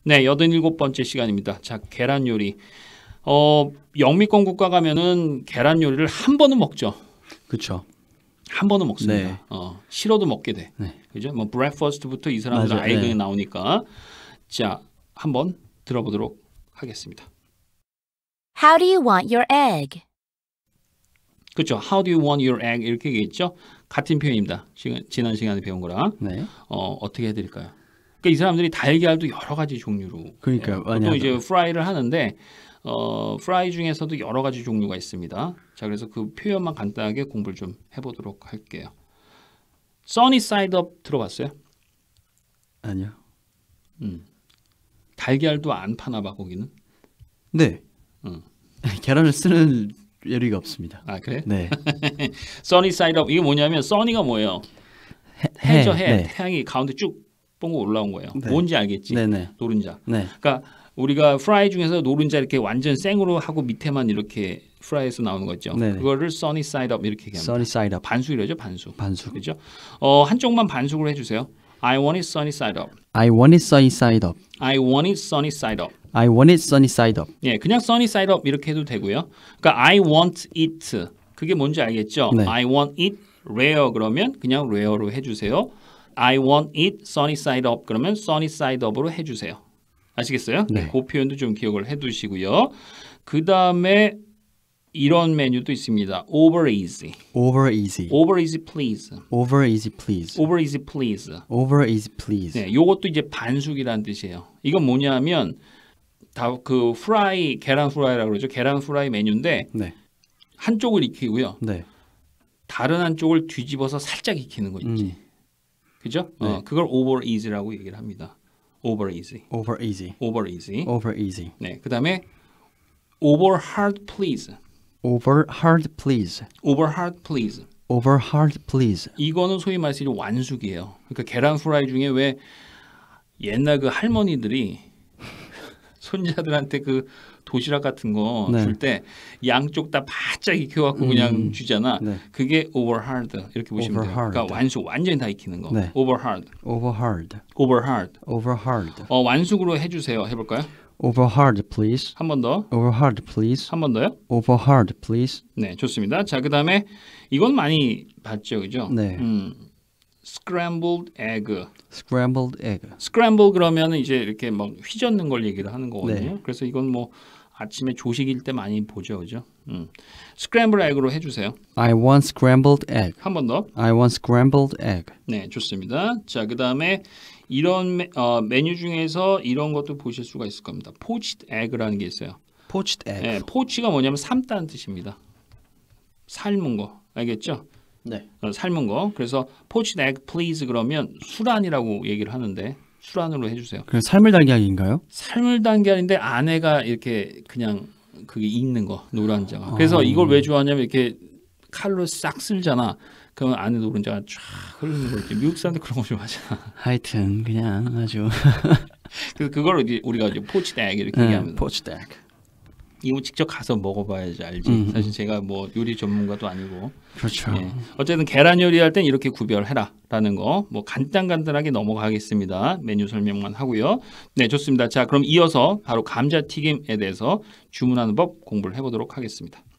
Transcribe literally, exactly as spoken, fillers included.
네, 여든일곱 번째 시간입니다. 자, 계란 요리. 어, 영미권 국가 가면은 계란 요리를 한 번은 먹죠. 그렇죠. 한 번은 먹습니다. 네. 어, 싫어도 먹게 돼. 네. 그죠? 뭐 브렉퍼스트부터 이 사람들 맞아, 아예 네. 그냥 나오니까. 자, 한번 들어보도록 하겠습니다. How do you want your egg? 그렇죠. How do you want your egg? 이렇게 얘기했죠. 같은 표현입니다. 시간, 지난 시간에 배운 거랑. 네. 어, 어떻게 해드릴까요? 그러니까 이 사람들이 달걀도 여러 가지 종류로. 그러니까요. 예, 많이 보통 이제 하죠. 프라이를 하는데 어, 프라이 중에서도 여러 가지 종류가 있습니다. 자, 그래서 그 표현만 간단하게 공부를 좀 해보도록 할게요. Sunny side up 들어봤어요? 아니요. 음. 달걀도 안 파나 봐 거기는. 네. 음. 계란을 쓰는 요리가 없습니다. 아 그래? 네. Sunny side up 이게 뭐냐면 sunny가 뭐예요? 해, 해죠 해. 네. 태양이 가운데 쭉 뻥고 올라온 거예요. 네. 뭔지 알겠지? 네네. 노른자. 네. 그러니까 우리가 프라이 중에서 노른자 이렇게 완전 생으로 하고 밑에만 이렇게 프라이에서 나오는 거죠. 네네. 그거를 sunny side up 이렇게 얘기합니다. Sunny side up. 반숙이라죠, 반숙. 반숙. 그렇죠? 어, 한쪽만 반숙으로 해주세요. I want it sunny side up. I want it sunny side up. I want it sunny side up. I want it sunny side up. 예, 그냥 sunny side up 이렇게 해도 되고요. 그러니까 I want it 그게 뭔지 알겠죠? 네. I want it rare 그러면 그냥 rare로 해주세요. I want it sunny side up 그러면 sunny side up으로 해주세요. 아시겠어요? 네. 그 표현도 좀 기억을 해두시고요. 그 다음에 이런 메뉴도 있습니다. Over easy. Over easy. Over easy please. Over easy please. Over easy please. Over easy please. 네, 요것도 이제 반숙이라는 뜻이에요. 이건 뭐냐면 다 그 프라이 계란 프라이라고 그러죠. 계란 프라이 메뉴인데 네. 한쪽을 익히고요. 네. 다른 한쪽을 뒤집어서 살짝 익히는 거 있지. 음. 그죠? 네. 어, 그걸 over easy라고 얘기를 합니다. over easy. Over easy. over easy. Over easy. 네, 그다음에 over hard please. Over hard please. over hard please. Over hard please. 이거는 소위 말해서 이제 완숙이에요. 그러니까 계란 프라이 중에 왜 옛날 그 할머니들이 손자들한테 그 도시락 같은 거 네. 줄 때 양쪽 다 바짝 익혀갖고 그냥 주잖아. 네. 그게 over hard 이렇게 보시면 Over 돼요. hard. 그러니까 완숙 완전히 다 익히는 거. 네. over hard, Over hard. over hard. Over hard. 어, 완숙으로 해주세요. 해볼까요? Over hard please. 한 번 더, Over hard please. 한 번 더요. Over hard please. 네, 좋습니다. 자, 그 다음에 이건 많이 봤죠, 그죠? 네. 음, scrambled egg. Scrambled egg. scramble 그러면 이제 이렇게 막 휘젓는 걸 얘기를 하는 거거든요. 네. 그래서 이건 뭐 아침에 조식일 때 많이 보죠, 그죠? 음. scrambled egg로 해주세요. I want scrambled egg. 한 번 더. I want scrambled egg. 네, 좋습니다. 자, 그 다음에 이런 메, 어, 메뉴 중에서 이런 것도 보실 수가 있을 겁니다. poached egg라는 게 있어요. Poached egg. 네, 포치가 뭐냐면 삶다는 뜻입니다. 삶은 거, 알겠죠? 네. 어, 삶은 거. 그래서 poached egg please 그러면 수란이라고 얘기를 하는데 수란으로 해주세요. 그럼 삶을 달걀인가요? 삶을 단계인데 안에가 이렇게 그냥 그게 익는 거 노른자가. 그래서 이걸 왜 좋아하냐면 이렇게 칼로 싹 쓸잖아. 그러면 안에 노른자가 쫙 흐르는 거 있지. 미국 사람들 그런 거 좋아하잖아. 하여튼 그냥 아주 그래서 그걸 이제 우리가 이제 poached egg 이렇게 네, 얘기합니다. poached egg. 이거 직접 가서 먹어봐야지 알지. 음. 사실 제가 뭐 요리 전문가도 아니고. 그렇죠. 예. 어쨌든 계란 요리할 땐 이렇게 구별해라라는 거. 뭐 간단간단하게 넘어가겠습니다. 메뉴 설명만 하고요. 네, 좋습니다. 자, 그럼 이어서 바로 감자튀김에 대해서 주문하는 법 공부를 해보도록 하겠습니다.